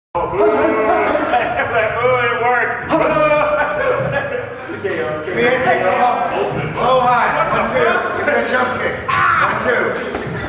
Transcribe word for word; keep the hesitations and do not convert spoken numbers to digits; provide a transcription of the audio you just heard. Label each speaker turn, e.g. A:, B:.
A: Oh, it worked. Okay, okay.
B: Low high. One, two. Give me a jump kick. One, two.